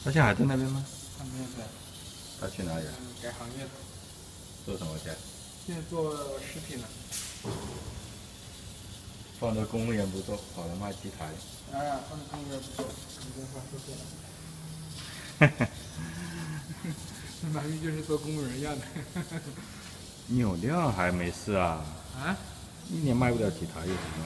他现在还在那边吗？ 他没有在， 他去哪里了？ 改行业了， 做什么去？ 现在做食品了。 放着公务员不做，跑来卖鸡排。 啊，他们公务员不错，你这话说对了。马云就是做公务员一样的。 你有量还没事啊？ 啊？ 一年卖不了几台有什么？